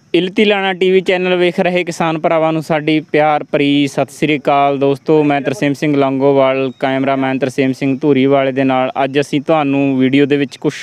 ਇਲਤੀ ਲਾਣਾ TV channel ਵੇਖ ਰਹੇ ਕਿਸਾਨ ਭਰਾਵਾਂ ਨੂੰ ਸਾਡੀ ਪਿਆਰ ਭਰੀ ਸਤਿ ਸ੍ਰੀ ਅਕਾਲ। ਦੋਸਤੋ, ਮੈਂ ਤਰਸੇਮ ਸਿੰਘ ਲੌਂਗੋਵਾਲ, ਕੈਮਰਾਮੈਨ ਤਰਸੇਮ ਸਿੰਘ ਧੂਰੀਵਾਲੇ ਦੇ ਨਾਲ ਅੱਜ ਅਸੀਂ ਤੁਹਾਨੂੰ ਵੀਡੀਓ ਦੇ ਵਿੱਚ ਕੁਛ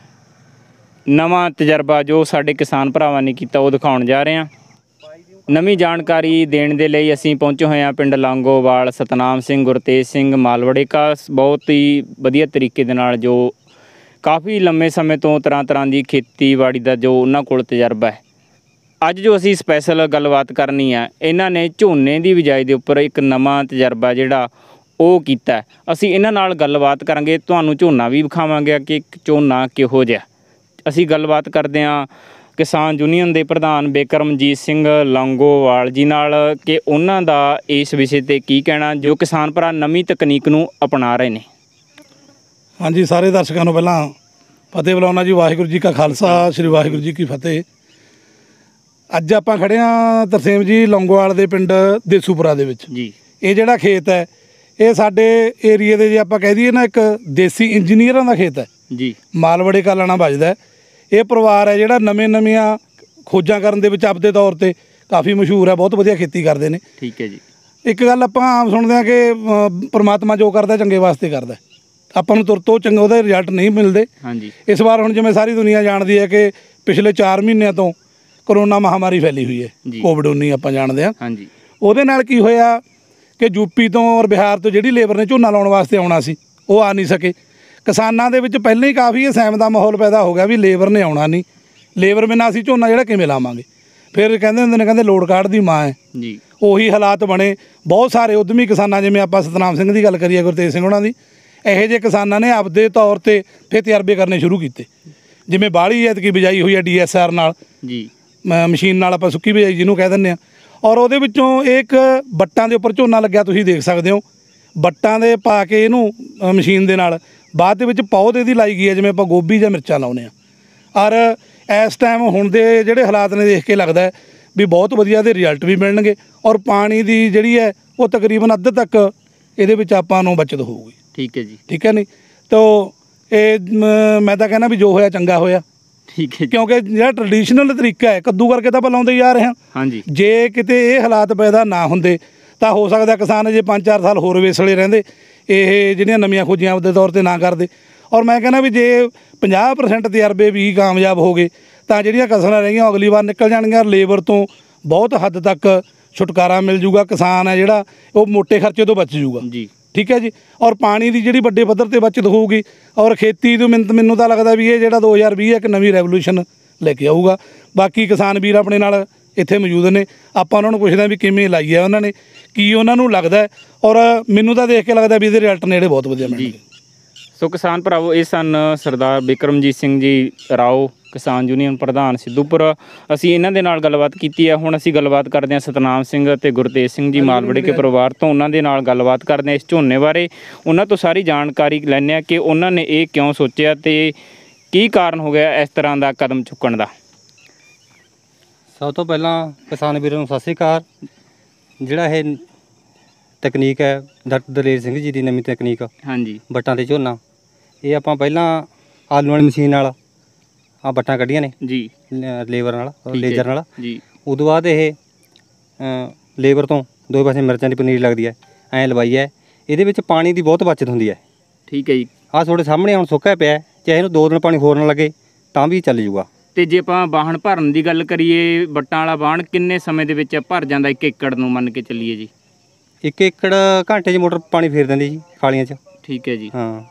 ਨਵਾਂ ਤਜਰਬਾ ਜੋ ਸਾਡੇ ਕਿਸਾਨ ਭਰਾਵਾਂ ਨੇ ਕੀਤਾ ਉਹ ਦਿਖਾਉਣ ਜਾ ਰਹੇ ਹਾਂ। ਨਵੀਂ ਜਾਣਕਾਰੀ ਦੇਣ ਦੇ ਲਈ ਅਸੀਂ ਪਹੁੰਚੇ ਹੋਏ ਹਾਂ ਪਿੰਡ ਲੌਂਗੋਵਾਲ। ਸਤਨਾਮ ਸਿੰਘ, ਗੁਰਤੇਜ ਸਿੰਘ ਮਾਲਵੜੇ ਕਾ ਬਹੁਤ ਹੀ ਵਧੀਆ ਤਰੀਕੇ ਦੇ ਨਾਲ ਜੋ ਕਾਫੀ ਲੰਮੇ ਸਮੇਂ ਤੋਂ ਤਰ੍ਹਾਂ ਦੀ ਖੇਤੀਬਾੜੀ ਦਾ ਜੋ ਉਹਨਾਂ ਕੋਲ ਤਜਰਬਾ ਹੈ। ਅੱਜ ਜੋ ਅਸੀਂ ਸਪੈਸ਼ਲ ਗੱਲਬਾਤ ਕਰਨੀ ਆ, ਇਹਨਾਂ ਨੇ ਝੋਨੇ ਦੀ ਬਿਜਾਈ ਦੇ ਉੱਪਰ ਇੱਕ ਨਵਾਂ ਤਜਰਬਾ ਜਿਹੜਾ ਉਹ ਕੀਤਾ। ਅਸੀਂ ਇਹਨਾਂ ਨਾਲ ਗੱਲਬਾਤ ਕਰਾਂਗੇ, ਤੁਹਾਨੂੰ ਝੋਨਾ ਵੀ ਵਿਖਾਵਾਂਗੇ ਕਿ ਝੋਨਾ ਕਿਹੋ ਜਿਹਾ। ਅਸੀਂ ਗੱਲਬਾਤ ਕਰਦੇ ਹਾਂ ਕਿਸਾਨ ਯੂਨੀਅਨ ਦੇ ਪ੍ਰਧਾਨ ਬਿਕਰਮਜੀਤ ਸਿੰਘ ਲੌਂਗੋਵਾਲ ਜੀ ਨਾਲ ਕਿ ਉਹਨਾਂ ਦਾ ਇਸ ਵਿਸ਼ੇ 'ਤੇ ਕੀ ਕਹਿਣਾ ਜੋ ਕਿਸਾਨ ਭਰਾ ਨਵੀਂ ਤਕਨੀਕ ਨੂੰ ਅਪਣਾ ਰਹੇ ਨੇ। ਹਾਂਜੀ, ਸਾਰੇ ਦਰਸ਼ਕਾਂ ਨੂੰ ਪਹਿਲਾਂ ਫਤਿਹ ਬੁਲਾਉਣਾ ਜੀ। ਵਾਹਿਗੁਰੂ ਜੀ ਕਾ ਖਾਲਸਾ, ਸ੍ਰੀ ਵਾਹਿਗੁਰੂ ਜੀ ਕੀ ਫਤਿਹ। ਅੱਜ ਆਪਾਂ ਖੜ੍ਹੇ ਹਾਂ ਤਰਸੇਮ ਜੀ ਲੌਂਗੋਵਾਲ ਦੇ ਪਿੰਡ ਦੇਸੂਪੁਰਾ ਦੇ ਵਿੱਚ ਜੀ। ਇਹ ਜਿਹੜਾ ਖੇਤ ਹੈ ਇਹ ਸਾਡੇ ਏਰੀਏ ਦੇ ਜੇ ਆਪਾਂ ਕਹਿ ਦਈਏ ਨਾ, ਇੱਕ ਦੇਸੀ ਇੰਜੀਨੀਅਰਾਂ ਦਾ ਖੇਤ ਹੈ ਜੀ। ਮਾਲਵੜੇ ਕਾ ਲਾਣਾ ਵੱਜਦਾ। ਇਹ ਪਰਿਵਾਰ ਹੈ ਜਿਹੜਾ ਨਵੀਆਂ ਖੋਜਾਂ ਕਰਨ ਦੇ ਵਿੱਚ ਆਪਦੇ ਤੌਰ 'ਤੇ ਕਾਫੀ ਮਸ਼ਹੂਰ ਹੈ, ਬਹੁਤ ਵਧੀਆ ਖੇਤੀ ਕਰਦੇ ਨੇ। ਠੀਕ ਹੈ ਜੀ। ਇੱਕ ਗੱਲ ਆਪਾਂ ਆਮ ਸੁਣਦੇ ਹਾਂ ਕਿ ਪਰਮਾਤਮਾ ਜੋ ਕਰਦਾ ਚੰਗੇ ਵਾਸਤੇ ਕਰਦਾ, ਆਪਾਂ ਨੂੰ ਤੁਰ ਤੋਂ ਚੰਗੇ ਉਹਦੇ ਰਿਜ਼ਲਟ ਨਹੀਂ ਮਿਲਦੇ। ਹਾਂਜੀ। ਇਸ ਵਾਰ ਹੁਣ ਜਿਵੇਂ ਸਾਰੀ ਦੁਨੀਆ ਜਾਣਦੀ ਹੈ ਕਿ ਪਿਛਲੇ 4 ਮਹੀਨਿਆਂ ਤੋਂ ਕਰੋਨਾ ਮਹਾਮਾਰੀ ਫੈਲੀ ਹੋਈ ਹੈ, ਕੋਵਿਡ-19 ਆਪਾਂ ਜਾਣਦੇ ਹਾਂ। ਹਾਂਜੀ। ਉਹਦੇ ਨਾਲ ਕੀ ਹੋਇਆ ਕਿ ਯੂਪੀ ਤੋਂ ਔਰ ਬਿਹਾਰ ਤੋਂ ਜਿਹੜੀ ਲੇਬਰ ਨੇ ਝੋਨਾ ਲਾਉਣ ਵਾਸਤੇ ਆਉਣਾ ਸੀ ਉਹ ਆ ਨਹੀਂ ਸਕੇ। ਕਿਸਾਨਾਂ ਦੇ ਵਿੱਚ ਪਹਿਲਾਂ ਹੀ ਕਾਫੀ ਸਹਿਮ ਦਾ ਮਾਹੌਲ ਪੈਦਾ ਹੋ ਗਿਆ ਵੀ ਲੇਬਰ ਨੇ ਆਉਣਾ ਨਹੀਂ, ਲੇਬਰ ਬਿਨਾਂ ਅਸੀਂ ਝੋਨਾ ਜਿਹੜਾ ਕਿਵੇਂ ਲਾਵਾਂਗੇ। ਫਿਰ ਕਹਿੰਦੇ ਹੁੰਦੇ ਨੇ, ਕਹਿੰਦੇ ਲੋੜ ਕਾਢ ਦੀ ਮਾਂ ਹੈ ਜੀ। ਉਹੀ ਹਾਲਾਤ ਬਣੇ। ਬਹੁਤ ਸਾਰੇ ਉਦਮੀ ਕਿਸਾਨਾਂ, ਜਿਵੇਂ ਆਪਾਂ ਸਤਨਾਮ ਸਿੰਘ ਦੀ ਗੱਲ ਕਰੀਏ, ਗੁਰਤੇਜ ਸਿੰਘ ਉਹਨਾਂ ਦੀ, ਇਹੋ ਜਿਹੇ ਕਿਸਾਨਾਂ ਨੇ ਆਪਦੇ ਤੌਰ 'ਤੇ ਫਿਰ ਤਜਰਬੇ ਕਰਨੇ ਸ਼ੁਰੂ ਕੀਤੇ। ਜਿਵੇਂ ਬਾਹਲੀ ਐਤਕੀ ਬਿਜਾਈ ਹੋਈ ਹੈ DSR ਨਾਲ ਜੀ, ਮਸ਼ੀਨ ਨਾਲ, ਆਪਾਂ ਸੁੱਕੀ ਬਿਜਾਈ ਜਿਹਨੂੰ ਕਹਿ ਦਿੰਦੇ ਹਾਂ। ਔਰ ਉਹਦੇ ਵਿੱਚੋਂ ਇੱਕ ਵੱਟਾਂ ਦੇ ਉੱਪਰ ਝੋਨਾ ਲੱਗਿਆ, ਤੁਸੀਂ ਦੇਖ ਸਕਦੇ ਹੋ। ਵੱਟਾਂ ਦੇ ਪਾ ਕੇ ਇਹਨੂੰ ਮਸ਼ੀਨ ਦੇ ਨਾਲ ਬਾਅਦ ਦੇ ਵਿੱਚ ਪੌਦ ਇਹਦੀ ਲਾਈ ਗਈ ਹੈ, ਜਿਵੇਂ ਆਪਾਂ ਗੋਭੀ ਜਾਂ ਮਿਰਚਾਂ ਲਾਉਂਦੇ ਹਾਂ। ਔਰ ਇਸ ਟਾਈਮ ਹੁਣ ਦੇ ਜਿਹੜੇ ਹਾਲਾਤ ਨੇ ਦੇਖ ਕੇ ਲੱਗਦਾ ਵੀ ਬਹੁਤ ਵਧੀਆ ਦੇ ਰਿਜ਼ਲਟ ਵੀ ਮਿਲਣਗੇ। ਔਰ ਪਾਣੀ ਦੀ ਜਿਹੜੀ ਹੈ ਉਹ ਤਕਰੀਬਨ ਅੱਧ ਤੱਕ ਇਹਦੇ ਵਿੱਚ ਆਪਾਂ ਨੂੰ ਬਚਤ ਹੋਊਗੀ। ਠੀਕ ਹੈ ਜੀ। ਠੀਕ ਹੈ ਨਹੀਂ ਤਾਂ ਇਹ ਮੈਂ ਤਾਂ ਕਹਿੰਦਾ ਵੀ ਜੋ ਹੋਇਆ ਚੰਗਾ ਹੋਇਆ। ਠੀਕ ਹੈ। ਕਿਉਂਕਿ ਜਿਹੜਾ ਟਰਡੀਸ਼ਨਲ ਤਰੀਕਾ ਹੈ, ਕੱਦੂ ਕਰਕੇ ਤਾਂ ਆਪਾਂ ਲਾਉਂਦੇ ਹੀ ਆ ਰਹੇ ਹਾਂ। ਹਾਂਜੀ। ਜੇ ਕਿਤੇ ਇਹ ਹਾਲਾਤ ਪੈਦਾ ਨਾ ਹੁੰਦੇ ਤਾਂ ਹੋ ਸਕਦਾ ਕਿਸਾਨ ਜੇ 5-4 ਸਾਲ ਹੋਰ ਵੇਸਲੇ ਰਹਿੰਦੇ, ਇਹ ਜਿਹੜੀਆਂ ਨਵੀਆਂ ਖੋਜੀਆਂ ਆਪਦੇ ਤੌਰ 'ਤੇ ਨਾ ਕਰਦੇ। ਔਰ ਮੈਂ ਕਹਿੰਦਾ ਵੀ ਜੇ 50% ਤਜਰਬੇ ਵੀ ਕਾਮਯਾਬ ਹੋ ਗਏ ਤਾਂ ਜਿਹੜੀਆਂ ਕਸਰਾਂ ਰਹੀਆਂ ਅਗਲੀ ਵਾਰ ਨਿਕਲ ਜਾਣਗੀਆਂ। ਲੇਬਰ ਤੋਂ ਬਹੁਤ ਹੱਦ ਤੱਕ ਛੁਟਕਾਰਾ ਮਿਲ ਜੂਗਾ। ਕਿਸਾਨ ਹੈ ਜਿਹੜਾ ਉਹ ਮੋਟੇ ਖਰਚੇ ਤੋਂ ਬਚ ਜੂਗਾ ਜੀ। ਠੀਕ ਹੈ ਜੀ। ਔਰ ਪਾਣੀ ਦੀ ਜਿਹੜੀ ਵੱਡੇ ਪੱਧਰ 'ਤੇ ਬਚਤ ਹੋਊਗੀ। ਔਰ ਖੇਤੀ ਤੋਂ ਮੈਨੂੰ ਤਾਂ ਲੱਗਦਾ ਵੀ ਇਹ ਜਿਹੜਾ 2020 ਇੱਕ ਨਵੀਂ ਰੈਵੋਲੂਸ਼ਨ ਲੈ ਕੇ ਆਊਗਾ। ਬਾਕੀ ਕਿਸਾਨ ਵੀਰ ਆਪਣੇ ਨਾਲ ਇੱਥੇ ਮੌਜੂਦ ਨੇ, ਆਪਾਂ ਉਹਨਾਂ ਨੂੰ ਪੁੱਛਦੇ ਹਾਂ ਵੀ ਕਿਵੇਂ ਲਾਈ ਹੈ ਉਹਨਾਂ ਨੇ, ਕੀ ਉਹਨਾਂ ਨੂੰ ਲੱਗਦਾ। ਔਰ ਮੈਨੂੰ ਤਾਂ ਦੇਖ ਕੇ ਲੱਗਦਾ ਵੀ ਇਹਦੇ ਰਿਜ਼ਲਟ ਨੇ ਜਿਹੜੇ ਬਹੁਤ ਵਧੀਆ ਮਿਲਣਗੇ। ਸੋ ਕਿਸਾਨ ਭਰਾਵੋ, ਇਹ ਸਨ ਸਰਦਾਰ ਬਿਕਰਮਜੀਤ ਸਿੰਘ ਜੀ ਰਾਓ, ਕਿਸਾਨ ਯੂਨੀਅਨ ਪ੍ਰਧਾਨ ਸਿੱਧੂਪੁਰ। ਅਸੀਂ ਇਹਨਾਂ ਦੇ ਨਾਲ ਗੱਲਬਾਤ ਕੀਤੀ ਹੈ। ਹੁਣ ਅਸੀਂ ਗੱਲਬਾਤ ਕਰਦੇ ਹਾਂ ਸਤਨਾਮ ਸਿੰਘ ਅਤੇ ਗੁਰਤੇਜ ਸਿੰਘ ਜੀ ਮਾਲਵੜੇ ਕੇ ਪਰਿਵਾਰ ਤੋਂ। ਉਹਨਾਂ ਦੇ ਨਾਲ ਗੱਲਬਾਤ ਕਰਦੇ ਹਾਂ ਇਸ ਝੋਨੇ ਬਾਰੇ। ਉਹਨਾਂ ਤੋਂ ਸਾਰੀ ਜਾਣਕਾਰੀ ਲੈਂਦੇ ਹਾਂ ਕਿ ਉਹਨਾਂ ਨੇ ਇਹ ਕਿਉਂ ਸੋਚਿਆ ਅਤੇ ਕੀ ਕਾਰਨ ਹੋ ਗਿਆ ਇਸ ਤਰ੍ਹਾਂ ਦਾ ਕਦਮ ਚੁੱਕਣ ਦਾ। ਸਭ ਤੋਂ ਪਹਿਲਾਂ ਕਿਸਾਨ ਵੀਰਾਂ ਨੂੰ ਸਤਿ ਸ਼੍ਰੀ ਅਕਾਲ। ਜਿਹੜਾ ਇਹ ਤਕਨੀਕ ਹੈ ਡਾਕਟਰ ਦਲੇਰ ਸਿੰਘ ਜੀ ਦੀ ਨਵੀਂ ਤਕਨੀਕ, ਹਾਂਜੀ, ਵੱਟਾਂ 'ਤੇ ਝੋਨਾ, ਇਹ ਆਪਾਂ ਪਹਿਲਾਂ ਆਲੂ ਵਾਲੀ ਮਸ਼ੀਨ ਨਾਲ ਆ ਵੱਟਾਂ ਕੱਢੀਆਂ ਨੇ ਜੀ, ਲੇਬਰ ਨਾਲ, ਲੇਜ਼ਰ ਨਾਲ ਜੀ। ਉਦੋਂ ਬਾਅਦ ਇਹ ਲੇਬਰ ਤੋਂ 2 ਪਾਸੇ ਮਿਰਚਾਂ ਦੀ ਪਨੀਰੀ ਲੱਗਦੀ ਹੈ, ਐਂ ਲਵਾਈ ਹੈ। ਇਹਦੇ ਵਿੱਚ ਪਾਣੀ ਦੀ ਬਹੁਤ ਬਚਤ ਹੁੰਦੀ ਹੈ। ਠੀਕ ਹੈ ਜੀ। ਆਹ ਤੁਹਾਡੇ ਸਾਹਮਣੇ ਹੁਣ ਸੁੱਕਾ ਪਿਆ, ਚਾਹੇ ਇਹਨੂੰ 2 ਦਿਨ ਪਾਣੀ ਹੋਰ ਨਾ ਲੱਗੇ ਤਾਂ ਵੀ ਚੱਲ ਜੂਗਾ। ਅਤੇ ਜੇ ਆਪਾਂ ਵਾਹਣ ਭਰਨ ਦੀ ਗੱਲ ਕਰੀਏ, ਵੱਟਾਂ ਵਾਲਾ ਵਾਹਣ ਕਿੰਨੇ ਸਮੇਂ ਦੇ ਵਿੱਚ ਭਰ ਜਾਂਦਾ 1 ਏਕੜ ਨੂੰ ਮੰਨ ਕੇ ਚੱਲੀਏ ਜੀ? 1 ਏਕੜ ਘੰਟੇ 'ਚ ਮੋਟਰ ਪਾਣੀ ਫੇਰ ਦਿੰਦੀ ਜੀ ਖਾਲੀਆਂ 'ਚ। ਠੀਕ ਹੈ ਜੀ। ਹਾਂ।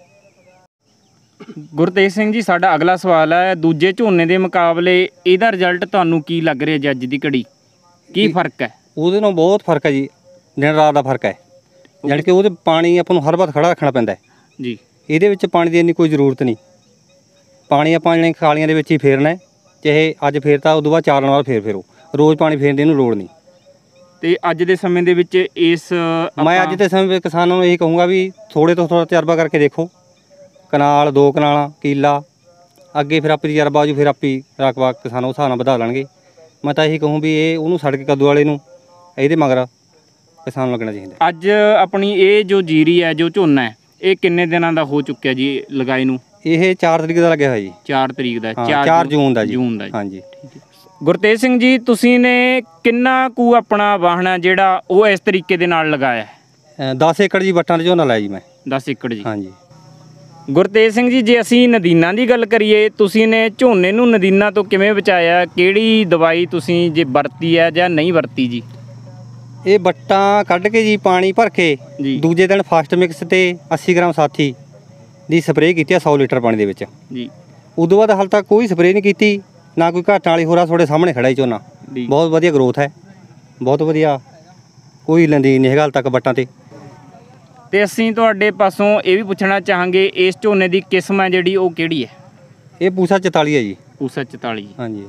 ਗੁਰਤੇਜ ਸਿੰਘ ਜੀ, ਸਾਡਾ ਅਗਲਾ ਸਵਾਲ ਹੈ, ਦੂਜੇ ਝੋਨੇ ਦੇ ਮੁਕਾਬਲੇ ਇਹਦਾ ਰਿਜ਼ਲਟ ਤੁਹਾਨੂੰ ਕੀ ਲੱਗ ਰਿਹਾ ਜੀ ਅੱਜ ਦੀ ਘੜੀ? ਕੀ ਫਰਕ ਹੈ? ਉਹਦੇ ਨਾਲ ਬਹੁਤ ਫਰਕ ਹੈ ਜੀ, ਦਿਨ ਰਾਤ ਦਾ ਫਰਕ ਹੈ। ਜਾਣੀ ਕਿ ਉਹਦੇ ਪਾਣੀ ਆਪਾਂ ਨੂੰ ਹਰ ਵਾਰ ਖੜਾ ਰੱਖਣਾ ਪੈਂਦਾ ਜੀ। ਇਹਦੇ ਵਿੱਚ ਪਾਣੀ ਦੀ ਇੰਨੀ ਕੋਈ ਜ਼ਰੂਰਤ ਨਹੀਂ। ਪਾਣੀ ਆਪਾਂ ਜਿਹੜੇ ਖਾਲੀਆਂ ਦੇ ਵਿੱਚ ਹੀ ਫੇਰਨਾ, ਚਾਹੇ ਅੱਜ ਫੇਰਤਾ ਉਦੋਂ ਬਾਅਦ 4 ਦਿਨ ਬਾਅਦ ਫੇਰੋ। ਰੋਜ਼ ਪਾਣੀ ਫੇਰਨ ਦੀ ਇਹਨੂੰ ਲੋੜ ਨਹੀਂ। ਅਤੇ ਅੱਜ ਦੇ ਸਮੇਂ ਦੇ ਵਿੱਚ ਮੈਂ ਅੱਜ ਦੇ ਸਮੇਂ ਵਿੱਚ ਕਿਸਾਨਾਂ ਨੂੰ ਇਹ ਕਹੂੰਗਾ ਵੀ ਥੋੜ੍ਹੇ ਤੋਂ ਥੋੜ੍ਹਾ ਤਜਰਬਾ ਕਰਕੇ ਦੇਖੋ। ਕਨਾਲ 2 ਕਨਾਲਾਂ ਕਿੱਲਾ ਅੱਗੇ ਫਿਰ ਆਪੇ ਤਜਰਬਾ ਆਜੂ, ਫਿਰ ਆਪੇ ਰਕਬਾ ਕਿਸਾਨ ਉਸ ਹਿਸਾਬ ਨਾਲ ਵਧਾ ਲੈਣਗੇ। ਮੈਂ ਤਾਂ ਇਹੀ ਕਹੂੰ ਵੀ ਇਹ ਉਹਨੂੰ ਛੱਡ ਕੇ ਕੱਦੂ ਵਾਲੇ ਨੂੰ ਇਹਦੇ ਮਗਰ ਕਿਸਾਨ ਨੂੰ ਲੱਗਣਾ ਚਾਹੀਦਾ। ਅੱਜ ਆਪਣੀ ਇਹ ਜੋ ਜੀਰੀ ਹੈ, ਜੋ ਝੋਨਾ ਹੈ, ਇਹ ਕਿੰਨੇ ਦਿਨਾਂ ਦਾ ਹੋ ਚੁੱਕਿਆ ਜੀ ਲਗਾਈ ਨੂੰ? ਇਹ 4 ਤਰੀਕ ਦਾ ਲੱਗਿਆ ਹੋਇਆ ਜੀ। 4 ਤਰੀਕ ਦਾ, ਹਾਂ, 4 ਜੂਨ ਦਾ ਜੀ। ਜੂਨ ਦਾ ਜੀ। ਹਾਂਜੀ। ਗੁਰਤੇਜ ਸਿੰਘ ਜੀ, ਤੁਸੀਂ ਨੇ ਕਿੰਨਾ ਕੁ ਆਪਣਾ ਵਾਹਣਾ ਜਿਹੜਾ ਉਹ ਇਸ ਤਰੀਕੇ ਦੇ ਨਾਲ ਲਗਾਇਆ ਹੈ? 10 ਏਕੜ ਜੀ ਵੱਟਾਂ 'ਤੇ ਝੋਨਾ ਲਾਇਆ ਜੀ ਮੈਂ। 10 ਏਕੜ ਜੀ। ਹਾਂਜੀ। ਗੁਰਤੇਜ ਸਿੰਘ ਜੀ, ਜੇ ਅਸੀਂ ਨਦੀਨਾਂ ਦੀ ਗੱਲ ਕਰੀਏ, ਤੁਸੀਂ ਨੇ ਝੋਨੇ ਨੂੰ ਨਦੀਨਾਂ ਤੋਂ ਕਿਵੇਂ ਬਚਾਇਆ? ਕਿਹੜੀ ਦਵਾਈ ਤੁਸੀਂ ਜੇ ਵਰਤੀ ਹੈ ਜਾਂ ਨਹੀਂ ਵਰਤੀ ਜੀ? ਇਹ ਵੱਟਾਂ ਕੱਢ ਕੇ ਜੀ ਪਾਣੀ ਭਰ ਕੇ ਜੀ। ਦੂਜੇ ਦਿਨ ਫਾਸਟ ਮਿਕਸ ਤੇ 80 ਗ੍ਰਾਮ ਸਾਥੀ ਦੀ ਸਪਰੇਅ ਕੀਤੀ ਆ 100 ਲੀਟਰ ਪਾਣੀ ਦੇ ਵਿੱਚ ਜੀ। ਉਦੋਂ ਬਾਅਦ ਹਾਲ ਤੱਕ ਕੋਈ ਸਪਰੇਅ ਨਹੀਂ ਕੀਤੀ, ਨਾ ਕੋਈ ਘਾਟਾਂ ਵਾਲੀ। ਹੋਰਾ ਤੁਹਾਡੇ ਸਾਹਮਣੇ ਖੜਾ ਹੀ ਝੋਨਾ, ਜੀ। ਬਹੁਤ ਵਧੀਆ ਗਰੋਥ ਹੈ, ਬਹੁਤ ਵਧੀਆ, ਕੋਈ ਲੈਂਦੀ ਨਹੀਂ ਹੈਗਾ ਹਾਲ ਤੱਕ ਵੱਟਾਂ ਤੇ ਅਸੀਂ ਤੁਹਾਡੇ ਪਾਸੋਂ ਇਹ ਵੀ ਪੁੱਛਣਾ ਚਾਹਾਂਗੇ, ਇਸ ਝੋਨੇ ਦੀ ਕਿਸਮ ਹੈ ਜਿਹੜੀ ਉਹ ਕਿਹੜੀ ਹੈ? ਇਹ ਪੂਸਾ 44 ਹੈ ਜੀ। ਪੂਸਾ 44। ਹਾਂਜੀ।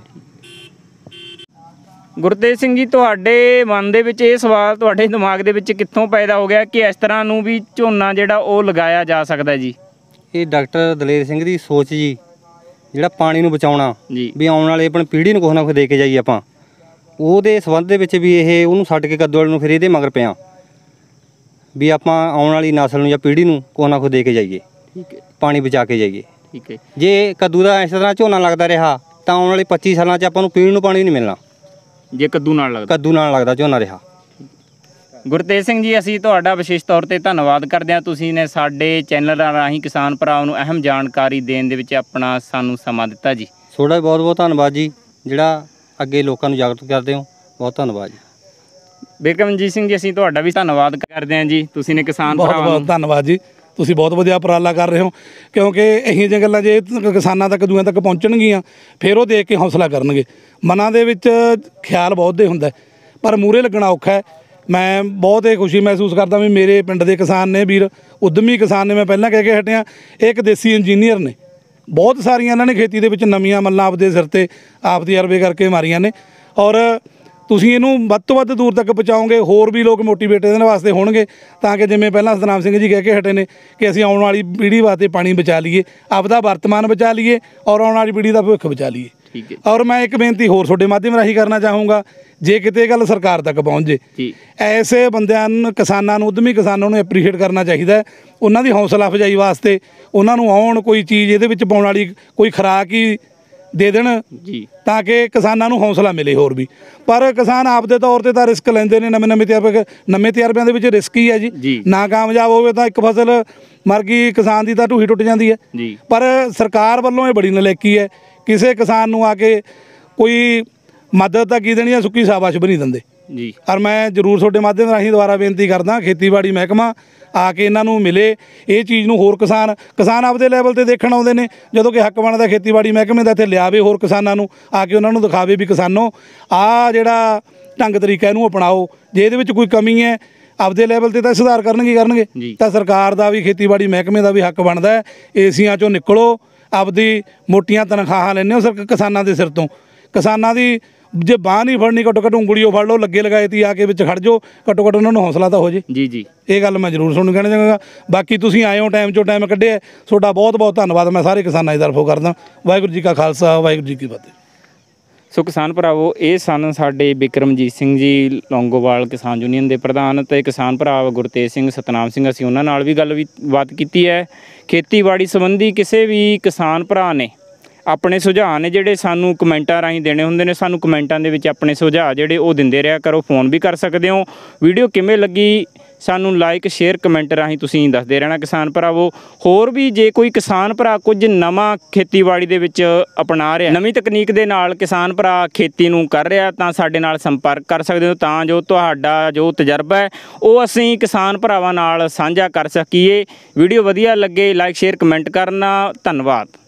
ਗੁਰਤੇਜ ਸਿੰਘ ਜੀ, ਤੁਹਾਡੇ ਮਨ ਦੇ ਵਿੱਚ ਇਹ ਸਵਾਲ, ਤੁਹਾਡੇ ਦਿਮਾਗ ਦੇ ਵਿੱਚ ਕਿੱਥੋਂ ਪੈਦਾ ਹੋ ਗਿਆ ਕਿ ਇਸ ਤਰ੍ਹਾਂ ਨੂੰ ਵੀ ਝੋਨਾ ਜਿਹੜਾ ਉਹ ਲਗਾਇਆ ਜਾ ਸਕਦਾ ਜੀ? ਇਹ ਡਾਕਟਰ ਦਲੇਰ ਸਿੰਘ ਦੀ ਸੋਚ ਜੀ, ਜਿਹੜਾ ਪਾਣੀ ਨੂੰ ਬਚਾਉਣਾ ਜੀ, ਵੀ ਆਉਣ ਵਾਲੇ ਆਪਣੀ ਪੀੜ੍ਹੀ ਨੂੰ ਕੁਛ ਨਾ ਕੁਛ ਦੇ ਕੇ ਜਾਈਏ ਆਪਾਂ, ਉਹਦੇ ਸੰਬੰਧ ਦੇ ਵਿੱਚ ਵੀ ਇਹ ਉਹਨੂੰ ਛੱਡ ਕੇ ਕੱਦੂ ਵਾਲੇ ਨੂੰ ਫਿਰ ਇਹਦੇ ਮਗਰ ਪਿਆ ਵੀ ਆਪਾਂ ਆਉਣ ਵਾਲੀ ਨਸਲ ਨੂੰ ਜਾਂ ਪੀੜ੍ਹੀ ਨੂੰ ਕੁਛ ਨਾ ਕੁਛ ਦੇ ਕੇ ਜਾਈਏ, ਠੀਕ ਹੈ, ਪਾਣੀ ਬਚਾ ਕੇ ਜਾਈਏ। ਠੀਕ ਹੈ। ਜੇ ਕੱਦੂ ਦਾ ਇਸ ਤਰ੍ਹਾਂ ਝੋਨਾ ਲੱਗਦਾ ਰਿਹਾ ਤਾਂ ਆਉਣ ਵਾਲੇ 25 ਸਾਲਾਂ 'ਚ ਆਪਾਂ ਨੂੰ ਪੀਣ ਨੂੰ ਪਾਣੀ ਨਹੀਂ ਮਿਲਣਾ, ਜੇ ਕੱਦੂ ਨਾਲ ਲੱਗਦਾ। ਕੱਦੂ ਨਾਲ ਲੱਗਦਾ ਝੋਨਾ ਰਿਹਾ। ਗੁਰਤੇਜ ਸਿੰਘ ਜੀ, ਅਸੀਂ ਤੁਹਾਡਾ ਵਿਸ਼ੇਸ਼ ਤੌਰ ਤੇ ਧੰਨਵਾਦ ਕਰਦੇ ਹਾਂ। ਤੁਸੀਂ ਨੇ ਸਾਡੇ ਚੈਨਲ ਰਾਹੀਂ ਕਿਸਾਨ ਭਰਾਵਾਂ ਨੂੰ ਅਹਿਮ ਜਾਣਕਾਰੀ ਦੇਣ ਦੇ ਵਿੱਚ ਆਪਣਾ ਸਾਨੂੰ ਸਮਾਂ ਦਿੱਤਾ ਜੀ। ਤੁਹਾਡਾ ਵੀ ਬਹੁਤ ਬਹੁਤ ਧੰਨਵਾਦ ਜੀ, ਜਿਹੜਾ ਅੱਗੇ ਲੋਕਾਂ ਨੂੰ ਜਾਗਰੂਕ ਕਰਦੇ ਹੋ। ਬਹੁਤ ਧੰਨਵਾਦ ਜੀ। ਬਿਕਰਮਜੀਤ ਸਿੰਘ ਜੀ, ਅਸੀਂ ਤੁਹਾਡਾ ਵੀ ਧੰਨਵਾਦ ਕਰਦੇ ਹਾਂ ਜੀ। ਤੁਸੀਂ ਨੇ ਕਿਸਾਨ ਬਹੁਤ ਭਰਾਵਾਂ ਬਹੁਤ ਧੰਨਵਾਦ ਜੀ। ਤੁਸੀਂ ਬਹੁਤ ਵਧੀਆ ਉਪਰਾਲਾ ਕਰ ਰਹੇ ਹੋ, ਕਿਉਂਕਿ ਇਹੋ ਜਿਹੀਆਂ ਗੱਲਾਂ ਜੇ ਕਿਸਾਨਾਂ ਤੱਕ ਦੂਆਂ ਤੱਕ ਪਹੁੰਚਣਗੀਆਂ ਫਿਰ ਉਹ ਦੇਖ ਕੇ ਹੌਸਲਾ ਕਰਨਗੇ। ਮਨਾਂ ਦੇ ਵਿੱਚ ਖਿਆਲ ਬਹੁਤ ਦੇ ਹੁੰਦਾ, ਪਰ ਮੂਹਰੇ ਲੱਗਣਾ ਔਖਾ ਹੈ। ਮੈਂ ਬਹੁਤ ਇਹ ਖੁਸ਼ੀ ਮਹਿਸੂਸ ਕਰਦਾ ਵੀ ਮੇਰੇ ਪਿੰਡ ਦੇ ਕਿਸਾਨ ਨੇ ਵੀਰ, ਉਦਮੀ ਕਿਸਾਨ ਨੇ। ਮੈਂ ਪਹਿਲਾਂ ਕਹਿ ਕੇ ਹਟਿਆ, ਇਹ ਇੱਕ ਦੇਸੀ ਇੰਜੀਨੀਅਰ ਨੇ। ਬਹੁਤ ਸਾਰੀਆਂ ਇਹਨਾਂ ਨੇ ਖੇਤੀ ਦੇ ਵਿੱਚ ਨਵੀਆਂ ਮੱਲਾਂ ਆਪਦੇ ਸਿਰ 'ਤੇ ਆਪ ਤਜਰਬੇ ਕਰਕੇ ਮਾਰੀਆਂ ਨੇ, ਔਰ ਤੁਸੀਂ ਇਹਨੂੰ ਵੱਧ ਤੋਂ ਵੱਧ ਦੂਰ ਤੱਕ ਪਹੁੰਚਾਓਗੇ। ਹੋਰ ਵੀ ਲੋਕ ਮੋਟੀਵੇਟ ਇਹਦੇ ਵਾਸਤੇ ਹੋਣਗੇ, ਤਾਂ ਕਿ ਜਿਵੇਂ ਪਹਿਲਾਂ ਸਤਨਾਮ ਸਿੰਘ ਜੀ ਕਹਿ ਕੇ ਹਟੇ ਨੇ ਕਿ ਅਸੀਂ ਆਉਣ ਵਾਲੀ ਪੀੜ੍ਹੀ ਵਾਸਤੇ ਪਾਣੀ ਬਚਾ ਲਈਏ, ਆਪਦਾ ਵਰਤਮਾਨ ਬਚਾ ਲਈਏ ਔਰ ਆਉਣ ਵਾਲੀ ਪੀੜ੍ਹੀ ਦਾ ਭਵਿੱਖ ਬਚਾ ਲਈਏ। ਠੀਕ ਹੈ। ਔਰ ਮੈਂ ਇੱਕ ਬੇਨਤੀ ਹੋਰ ਤੁਹਾਡੇ ਮਾਧਿਅਮ ਰਾਹੀਂ ਕਰਨਾ ਚਾਹੂੰਗਾ, ਜੇ ਕਿਤੇ ਗੱਲ ਸਰਕਾਰ ਤੱਕ ਪਹੁੰਚ ਜੇ, ਜੀ, ਐਸੇ ਬੰਦਿਆਂ ਨੂੰ, ਕਿਸਾਨਾਂ ਨੂੰ, ਉਦਮੀ ਕਿਸਾਨਾਂ ਨੂੰ ਐਪਰੀਸ਼ੀਏਟ ਕਰਨਾ ਚਾਹੀਦਾ ਹੈ। ਉਹਨਾਂ ਦੀ ਹੌਸਲਾ ਅਫਜ਼ਾਈ ਵਾਸਤੇ ਉਹਨਾਂ ਨੂੰ ਆਉਣ ਕੋਈ ਚੀਜ਼ ਇਹਦੇ ਵਿੱਚ ਪਾਉਣ ਵਾਲੀ ਕੋਈ ਖੁਰਾਕ ਹੀ ਦੇ ਦੇਣ ਜੀ, ਤਾਂ ਕਿ ਕਿਸਾਨਾਂ ਨੂੰ ਹੌਸਲਾ ਮਿਲੇ ਹੋਰ ਵੀ। ਪਰ ਕਿਸਾਨ ਆਪਦੇ ਤੌਰ ਤੇ ਤਾਂ ਰਿਸਕ ਲੈਂਦੇ ਨੇ, ਨਵੇਂ ਤਜਰਬਿਆਂ ਦੇ ਵਿੱਚ ਰਿਸਕ ਹੀ ਹੈ ਜੀ। ਜੀ। ਨਾ ਕਾਮਯਾਬ ਹੋਵੇ ਤਾਂ ਇੱਕ ਫਸਲ ਮਰ ਗਈ, ਕਿਸਾਨ ਦੀ ਤਾਂ ਢੂਹੀ ਟੁੱਟ ਜਾਂਦੀ ਹੈ ਜੀ। ਪਰ ਸਰਕਾਰ ਵੱਲੋਂ ਇਹ ਬੜੀ ਨਲਾਇਕੀ ਹੈ, ਕਿਸੇ ਕਿਸਾਨ ਨੂੰ ਆ ਕੇ ਕੋਈ ਮਦਦ ਤਾਂ ਕੀ ਦੇਣੀ ਹੈ, ਸੁੱਕੀ ਸ਼ਾਬਾਸ਼ ਵੀ ਨਹੀਂ ਦਿੰਦੇ ਜੀ। ਔਰ ਮੈਂ ਜ਼ਰੂਰ ਤੁਹਾਡੇ ਮਾਧਿਅਮ ਰਾਹੀਂ ਦੁਬਾਰਾ ਬੇਨਤੀ ਕਰਦਾ, ਖੇਤੀਬਾੜੀ ਮਹਿਕਮਾ ਆ ਕੇ ਇਹਨਾਂ ਨੂੰ ਮਿਲੇ, ਇਹ ਚੀਜ਼ ਨੂੰ ਹੋਰ ਕਿਸਾਨ ਆਪਦੇ ਲੈਵਲ ਤੇ ਦੇਖਣ ਆਉਂਦੇ ਨੇ, ਜਦੋਂ ਕਿ ਹੱਕ ਬਣਦਾ ਖੇਤੀਬਾੜੀ ਮਹਿਕਮੇ ਦਾ ਇੱਥੇ ਲਿਆਵੇ, ਹੋਰ ਕਿਸਾਨਾਂ ਨੂੰ ਆ ਕੇ ਉਹਨਾਂ ਨੂੰ ਦਿਖਾਵੇ ਵੀ ਕਿਸਾਨੋ ਆਹ ਜਿਹੜਾ ਢੰਗ ਤਰੀਕਾ ਇਹਨੂੰ ਅਪਣਾਓ। ਜੇ ਇਹਦੇ ਵਿੱਚ ਕੋਈ ਕਮੀ ਹੈ ਆਪਦੇ ਲੈਵਲ ਤੇ ਤਾਂ ਸੁਧਾਰ ਕਰਨਗੇ ਤਾਂ ਸਰਕਾਰ ਦਾ ਵੀ, ਖੇਤੀਬਾੜੀ ਮਹਿਕਮੇ ਦਾ ਵੀ ਹੱਕ ਬਣਦਾ ਹੈ। ਏਸੀਆਂ 'ਚੋਂ ਨਿਕਲੋ, ਆਪਦੀ ਮੋਟੀਆਂ ਤਨਖਾਹਾਂ ਲੈਂਦੇ ਹੋ ਕਿਸਾਨਾਂ ਦੇ ਸਿਰ ਤੋਂ। ਕਿਸਾਨਾਂ ਦੀ ਜੇ ਬਾਂਹ ਨਹੀਂ ਫੜਨੀ, ਘੱਟੋ ਘੱਟ ਉਂਗਲੀਓ ਫੜ ਲਓ, ਲੱਗੇ ਲਗਾਏ ਤੀ ਆ ਕੇ ਵਿੱਚ ਖੜ ਜਾਓ, ਘੱਟੋ ਘੱਟ ਉਹਨਾਂ ਨੂੰ ਹੌਸਲਾ ਤਾਂ ਹੋ ਜੇ। ਜੀ ਜੀ, ਇਹ ਗੱਲ ਮੈਂ ਜ਼ਰੂਰ ਤੁਹਾਨੂੰ ਕਹਿਣਾ ਚਾਹਾਂਗਾ। ਬਾਕੀ ਤੁਸੀਂ ਆਏ ਹੋ, ਟਾਈਮ 'ਚੋਂ ਟਾਈਮ ਕੱਢਿਆ, ਤੁਹਾਡਾ ਬਹੁਤ ਬਹੁਤ ਧੰਨਵਾਦ ਮੈਂ ਸਾਰੇ ਕਿਸਾਨਾਂ ਦੀ ਤਰਫੋਂ ਕਰਦਾ। ਵਾਹਿਗੁਰੂ ਜੀ ਕਾ ਖਾਲਸਾ, ਵਾਹਿਗੁਰੂ ਜੀ ਕੀ ਫਤਿਹ। ਸੋ ਕਿਸਾਨ ਭਰਾਵੋ, ਇਹ ਸਨ ਸਾਡੇ ਬਿਕਰਮਜੀਤ ਸਿੰਘ ਜੀ, ਲੌਂਗੋਵਾਲ ਕਿਸਾਨ ਯੂਨੀਅਨ ਦੇ ਪ੍ਰਧਾਨ, ਤੇ ਕਿਸਾਨ ਭਰਾ ਗੁਰਤੇਜ ਸਿੰਘ, ਸਤਨਾਮ ਸਿੰਘ। ਅਸੀਂ ਉਹਨਾਂ ਨਾਲ ਵੀ ਗੱਲਬਾਤ ਕੀਤੀ ਹੈ। ਖੇਤੀਬਾੜੀ ਸੰਬੰਧੀ ਕਿਸੇ ਵੀ ਕਿਸਾਨ ਭਰਾ ਨੇ ਆਪਣੇ ਸੁਝਾਅ ਨੇ ਜਿਹੜੇ ਸਾਨੂੰ ਕਮੈਂਟਾਂ ਰਾਹੀਂ ਦੇਣੇ ਹੁੰਦੇ ਨੇ, ਸਾਨੂੰ ਕਮੈਂਟਾਂ ਦੇ ਵਿੱਚ ਆਪਣੇ ਸੁਝਾਅ ਜਿਹੜੇ ਉਹ ਦਿੰਦੇ ਰਿਹਾ ਕਰੋ। ਫੋਨ ਵੀ ਕਰ ਸਕਦੇ ਹੋ। ਵੀਡੀਓ ਕਿਵੇਂ ਲੱਗੀ ਸਾਨੂੰ ਲਾਈਕ, ਸ਼ੇਅਰ, ਕਮੈਂਟ ਰਾਹੀਂ ਤੁਸੀਂ ਦੱਸਦੇ ਰਹਿਣਾ ਕਿਸਾਨ ਭਰਾਵੋ। ਹੋਰ ਵੀ ਜੇ ਕੋਈ ਕਿਸਾਨ ਭਰਾ ਕੁਝ ਨਵਾਂ ਖੇਤੀਬਾੜੀ ਦੇ ਵਿੱਚ ਅਪਣਾ ਰਿਹਾ, ਨਵੀਂ ਤਕਨੀਕ ਦੇ ਨਾਲ ਕਿਸਾਨ ਭਰਾ ਖੇਤੀ ਨੂੰ ਕਰ ਰਿਹਾ, ਤਾਂ ਸਾਡੇ ਨਾਲ ਸੰਪਰਕ ਕਰ ਸਕਦੇ ਹੋ, ਤਾਂ ਜੋ ਤੁਹਾਡਾ ਜੋ ਤਜਰਬਾ ਹੈ ਉਹ ਅਸੀਂ ਕਿਸਾਨ ਭਰਾਵਾਂ ਨਾਲ ਸਾਂਝਾ ਕਰ ਸਕੀਏ। ਵੀਡੀਓ ਵਧੀਆ ਲੱਗੇ ਲਾਈਕ, ਸ਼ੇਅਰ, ਕਮੈਂਟ ਕਰਨਾ। ਧੰਨਵਾਦ।